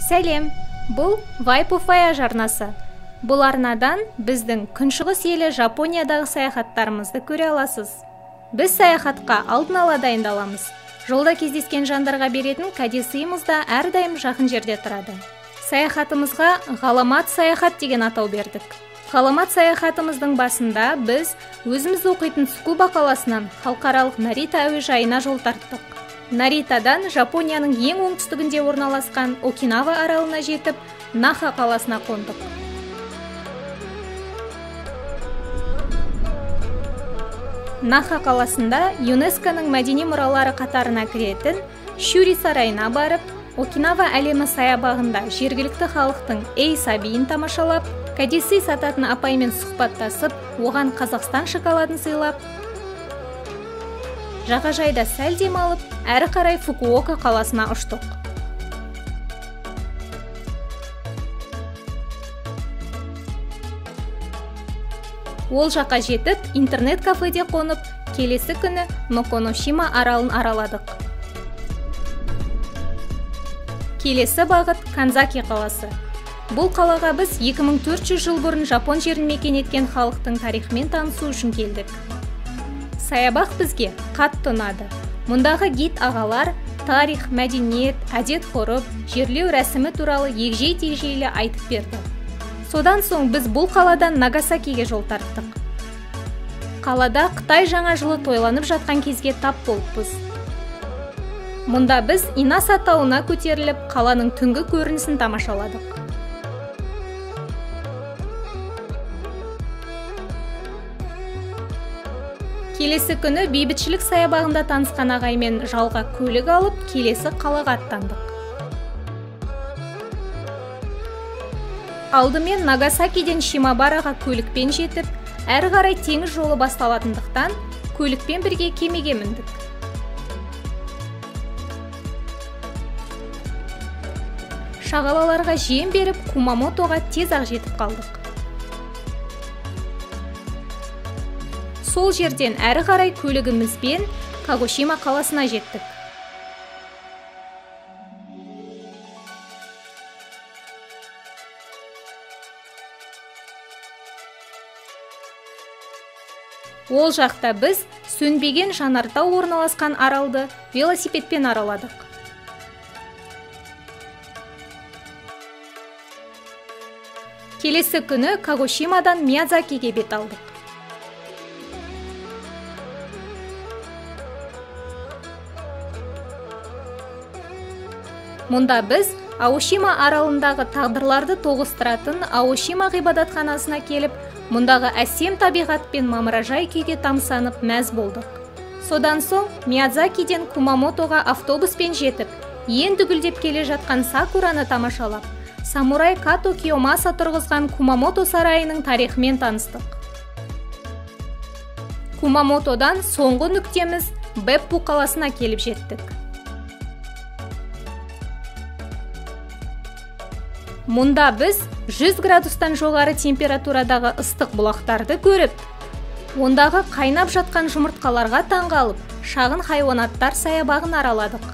Сәлем, бұл Vibe of Voyage арнасы. Бұл арнадан біздің күншығыс елі Жапониядағы саяхаттарымызды көре аласыз. Біз саяхатқа алдын ала дайындаламыз. Жолда кездескен жандарға беретін кәдесыйымыз да әрдайым жақын жерде тұрады. Саяхатымызға ғаламат саяхат деген атау бердік. Ғаламат саяхатымыздың басында біз өзіміз оқитын Цукуба қаласынан халықаралық Нарита әуежайына жол тарттық. Наритадан Жапонияның ең оңтүстігінде орналасқан Окинава аралына жетіп, Наха қаласына қондық. Наха қаласында ЮНЕСКО-ның мәдени мұралары қатарына кіретін Шури сарайына барып, Окинава әлемі саябағында жергілікті халықтың эй-сабиін тамашалап, кәдесый сататын апаймен сұхбаттасып, оған Қазақстан шоколадын сыйлап, жағажайда сәл демалып, әрі қарай Фукуока қаласына ұштық. Ол жаққа жетіп, интернет-кафеде қонып, келесі күні Ноконошима аралын араладық. Келесі бағыт Канзаки қаласы. Бұл қалаға біз 2400 жыл бұрын Жапон жерін мекен еткен халықтың тарихымен танысу үшін келдік. Саябақ бізге қатты ұнады. Мұндағы гид ағалар тарих, мәдениет, әдет-ғұрып, жерлеу рәсімі туралы егжей-тегжейлі айтып берді. Содан соң біз бұл қаладан Нагасакиге жол тарттық. Қалада Қытай жаңа жылы тойланып жатқан кезге тап болыппыз. Мұнда біз Инаса тауына көтеріліп, қаланың түнгі көрінісін тамашаладық. Келесі күні бейбітшілік саябағында танысқан ағаймен жалға көлік алып, келесі қалаға аттандық. Алдымен Нагасакиден Шимабараға көлікпен жетіп, әрі қарай теңіз жолы басталатындықтан, көлікпен бірге кемеге міндік. Шағалаларға жем беріп, Кумамотоға тез ақ жетіп қалдық. Сол жерден әрі қарай көлігімізбен Кагошима қаласына жеттік. Ол жақта біз сөнбеген жанартау орналасқан аралды велосипедпен араладық. Келесі күні Кагошимадан Миядзакиге бет алдық. Мұнда біз Аошима аралындағы тағдырларды тоғыстыратын Аошима ғибадатханасына келіп, мұндағы әсем табиғат пен мамыражай күйге тамсанып мәз болдық. Содан соң Миядзакиден Кумамотоға автобуспен жетіп, енді гүлдеп келе жатқан сакураны тамашалап, самурай Като Киомаса тұрғызған Кумамото сарайының тарихымен таныстық. Кумамотодан соңғы нүктеміз Беппу қаласына келіп жеттік. Мұнда біз 100 градустан жоғары температурадағы ыстық бұлақтарды көріп, ондағы қайнап жатқан жұмыртқаларға таңғалып, шағын хайуанаттар саябағын араладық.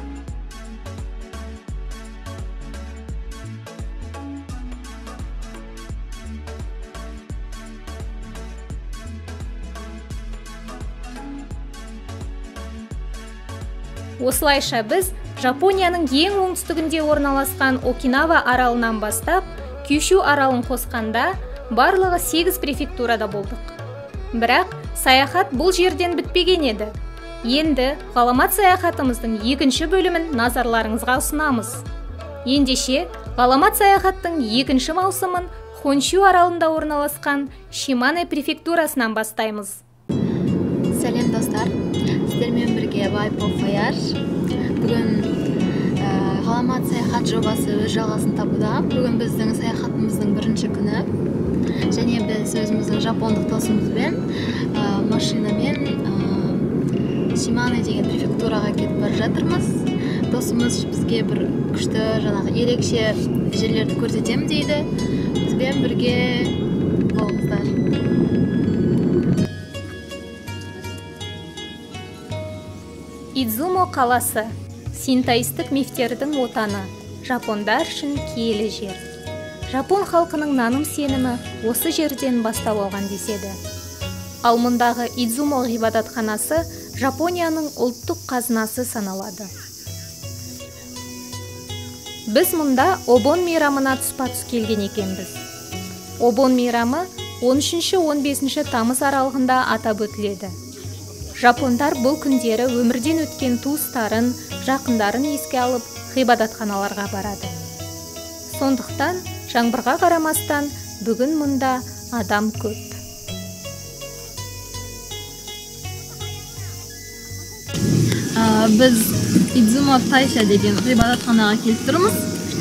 Осылайша біз Жапонияның ең оңтүстігінде орналасқан Окинава аралынан бастап, Кюшю аралын қосқанда барлығы 8 префектурада болдық. Бірақ саяхат бұл жерден бітпеген еді. Енді ғаламат саяхатымыздың екінші бөлімін назарларыңызға ұсынамыз. Ендеше ғаламат саяхаттың екінші маусымын Хоншю аралында орналасқан Шимане префектурасынан бастаймыз. Сәлем достар, сіздермен бірге Vibe of Voyage. Бүгін ғаламат саяхат жобасы өз жалғасын табуда. Бүгін біздің саяхатымыздың бірінші күні. Және біз өзіміздің жапондық досымызбен машинамен Шимане деген префектураға кетіп бара жатырмыз. Досымыз бізге бір күшті, ерекше жерлерді көрсетемін дейді. Бізбен бірге болыңыздар. Идзумо қаласы синтоистік мифтердің отаны. жапондар үшін киелі жер. Жапон халқының наным сенімі осы жерден бастау алған деседі. Ал мұндағы Идзумо ғибадатханасы Жапонияның ұлттық қазынасы саналады. Біз мұнда Обон мейрамына тұспа-тұс келген екенбіз. Обон мейрамы 13-15 тамыз аралығында атап өтіледі. Жапондар бұл күндері өмірден өткен туыстарын, жақындарын еске алып, ғибадатханаларға барады. Сондықтан, жаңбырға қарамастан, бүгін мұнда адам көп. Біз Идзумо Тайша деген ғибадатханаға келіп тұрмыз.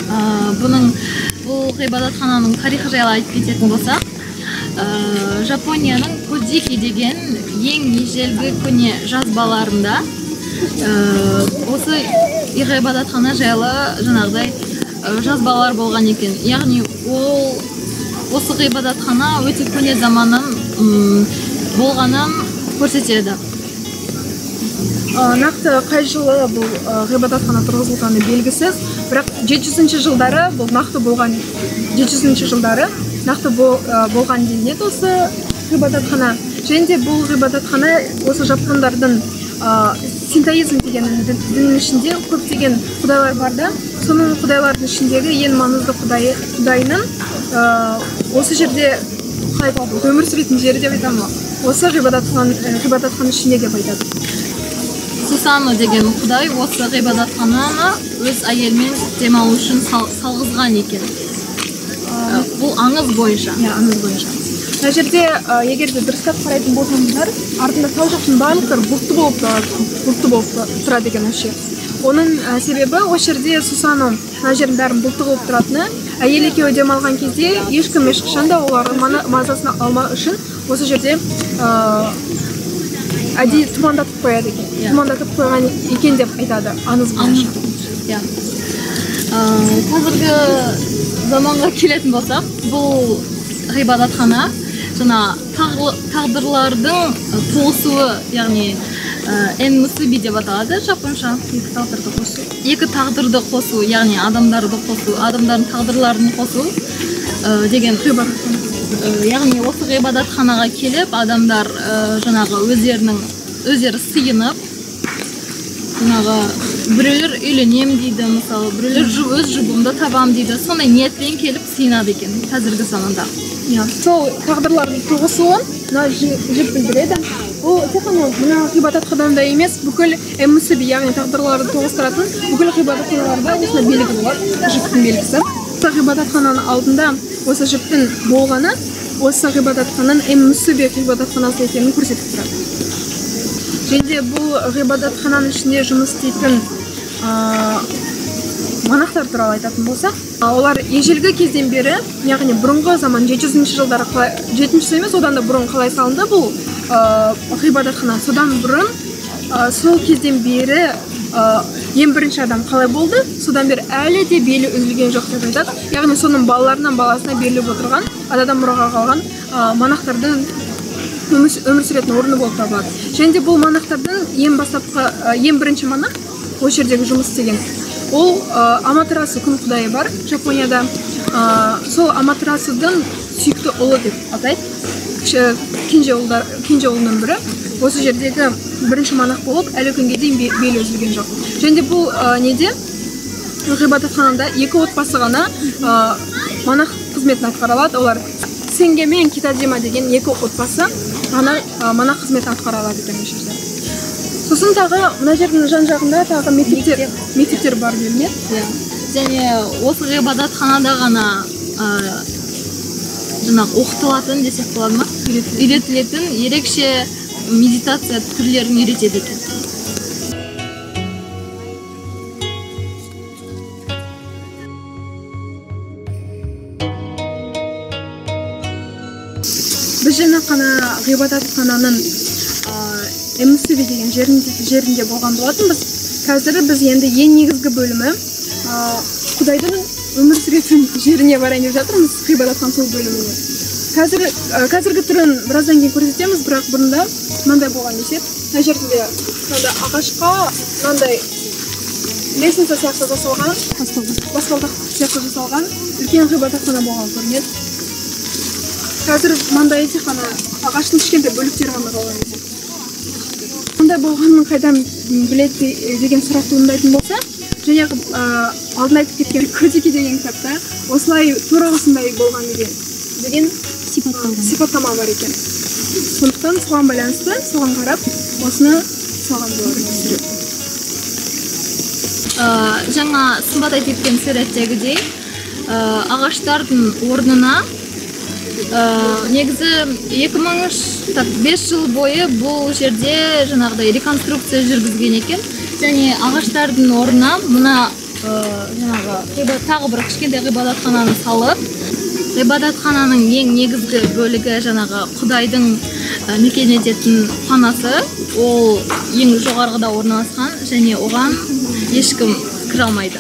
Бұл ғибадатхананың тарихы жайлы айтып кететін болсақ, Жапонияның Коджики деген ең ежелгі көне жазбаларында осы ғибадатхана жайлы жаңағыдай жазбалар болған екен. Яғни осы ғибадатхана өте көне заманнан болғанын көрсетеді. Нақты қай жылы бұл ғибадатхана тұрғызылғаны белгісіз, бірақ 700 жылдары бұл нақты болған 700 жылдары нақты болған делінеді осы ғибадатхана. Және де бұл ғибадатхана осы жапондардың синтоизм деген діннің ішінде көптеген құдайлар бар да, соның құдайлардың ішіндегі ең маңызды құдайының осы жерде өмір сүретін жері деп айтамын, осы ғибадатхана ішінде деп айтады. Сусано деген құдай осы ғибадатхананы өз әйелімен демалу үшін салғызған екен. Бұл аңыз бойынша. Аңыз бойынша. Мына жерде егерде дұрыстап қарайтын болсаңыздар, артында тау жақтың барлықтары бұлтты болып тұрады екен осы жер. Оның себебі осы жерде Сусано мына жердің бәрін бұлтты болып тұратыны, әйел екеуі демалған кезде ешкім ешқашан да олардың мазасын алмау үшін осы жерде әдейі тұмандатып қояды екен. Тұмандатып қойған екен деп айтады аңыз бойынша. Қазіргі заманға келетін болсақ, бұл ғибадатхана жаңа тағдырлардың тоғысуы, яғни энмусуби деп аталады жапонша. Екі тағдырды қосу, яғни адамдарды қосу, адамдардың тағдырларын қосу деген ғибадатхана. Яғни осы ғибадатханаға келіп, адамдар жаңағы өздері сыйынып, жаңағы біреулер үйленем дейді, мысалы, біреулер өз жұбымды табам дейді, сондай ниетпен келіп сыйынады екен қазіргі заманда. Сол тағдырлардың тоғысуын мына жіп білдіреді. Ол тек қана мына ғибадатханада емес, бүкіл эммусуби, яғни тағдырларды тоғыстыратын бүкіл ғибадатханаларда осындай белгі болады, жіптің белгісі. Осы ғибадатхананың алдында осы жіптің болғаны осы ғибадатхананың эммусуби ғибадатханасы екенін көрсетіп тұрады. Және де бұл ғибадатхананың ішінде жұмыс істейтін монахтар туралы айтатын болсақ, олар ежелгі кезден бері, яғни бұрынғы заман 700 жылдары 700 емес, одан да бұрын қалай салынды бұл ғибадатхана. Содан бұрын сол кезден бері ең бірінші адам қалай болды, содан бері әлі де белі үзілген жоқ деп айтады. Яғни соның балаларынан баласына беріліп отырған, атадан мұраға қалған монахтардың өмір сүретін орны болып табылады. Және де бұл монахтардың ең бірінші монах осы жердегі жұмыс істеген. Ол Аматерасу күн құдайы бар Жапонияда. Сол Аматерасудың сүйікті ұлы деп атайды. Кенже ұлының бірі. Осы жердегі бірінші монах болып, әлі күнге дейін белі үзілген жоқ. Және де бұл неде ғибадатханада екі отбасы ғана монах қызметін атқаралады. Олар Сенге мен Китадима деген екі отбасы ғана монах қызметін атқаралады екен осы жерде. Сосын тағы мына жердің жан-жағында тағы мектептер бар делінеді. Және осы ғибадатханада ғана жаңағы оқытылатын десек болады ма? Үйретілетін ерекше медитация түрлерін үйретеді екен. Біз жаңа ғана ғибадатхананың эммусуби деген жерінде болған болатынбыз. Қазір біз енді ең негізгі бөлімі құдайдың өмір сүретін жеріне барайын деп жатырмыз, ғибадатхана сол бөліміне. Қазіргі түрін біраздан кейін көрсетеміз, бірақ бұрында мынандай болған десек, мына жерде ағашқа мынандай лестница сияқты жасалған, баспалдақ сияқты жасалған үлкен ғибадатхана болған көрінеді. Қазір маңдайы тек қана ағаштың кішкентай бөліктері ғана қалған екен. Мұндай болғанын қайдан біледі деген сұрақ туындайтын болса, және алдын айтып кеткен Кодеки деген кітапта осылай тура осындай болған деген сипаттама бар екен. Сондықтан соған байланысты, соған қарап, осыны салған болар. Жаңа Сымбат айтып кеткен суреттегідей, ағаштардың орнына негізі 2005 жыл бойы бұл жерде жаңағыдай реконструкция жүргізген екен. Және ағаштардың орнына мына тағы бір кішкентай ғибадатхананы салып, ғибадатхананың ең негізгі бөлігі жаңағы Құдайдың мекен ететін панасы, ол ең жоғарғыда орналасқан және оған ешкім кіре алмайды.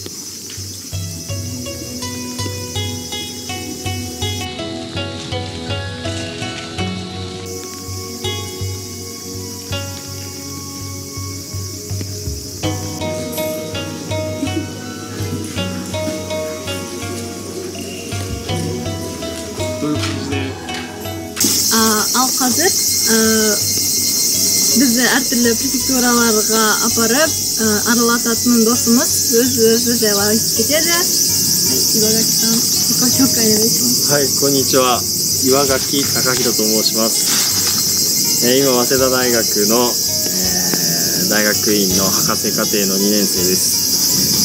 Ал қазір бізді әртүрлі префектураларға апарып араласатын досымыз өзі жайлы айтып кетеді. はい、こんにちは。岩垣貴弘と申します。今、早稲田大学の、大学院の博士課程の2年生です。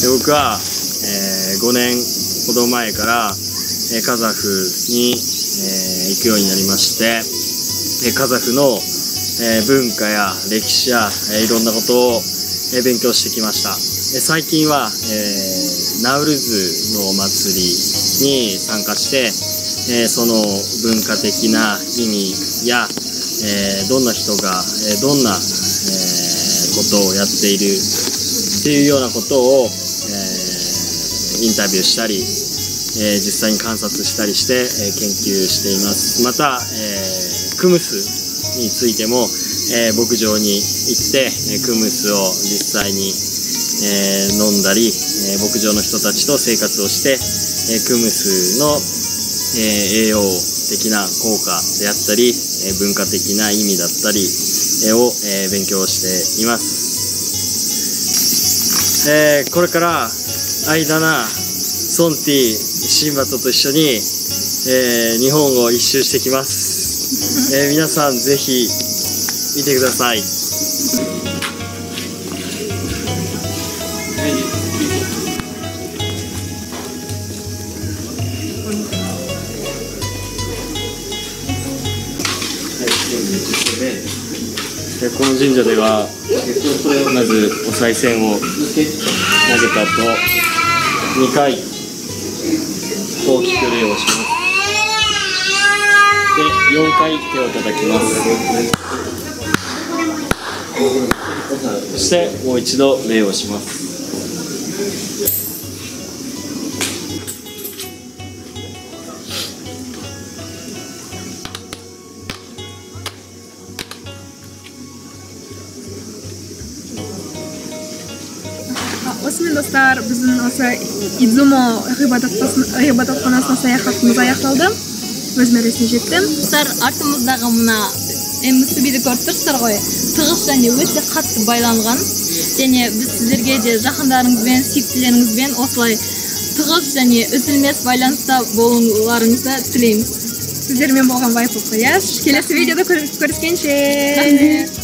僕は、5年ほど前からカザフに行くようになりまして、カザフの文化や歴史やいろんなことを勉強してきました。最近はナウルズのお祭りに参加して、その文化的な意味やどんな人がどんなことをやっているっていうようなことをインタビューしたり実際に観察したりして研究しています。またクムスについても牧場に行ってクムスを実際に飲んだり牧場の人たちと生活をしてクムスの栄養的な効果であったり文化的な意味だったりを勉強しています。これからアイダナ、ソンティ、シンバトと一緒に日本を一周してきます。皆さんぜひ見てください。この神社ではまずお賽銭を投げた後2回大きく礼をします。で4回手を叩きます。そしてもう一度礼をします。 Осымен достар, біздің осы Идзумо ғибадатханасына саяхатымыз аяқталды. Өз мәресіне жетті. Достар, артымыздағы мына MSB'ді көріп тұрсыздар ғой, тығыз және өте қатты байланған. Және біз сіздерге де жақындарыңызбен, сүйіктілеріңізбен осылай тығыз және үзілмес байланыста болуларыңызды тілейміз. Сіздермен болған Вайпо Фаяж. Келесі видеода көріскенше.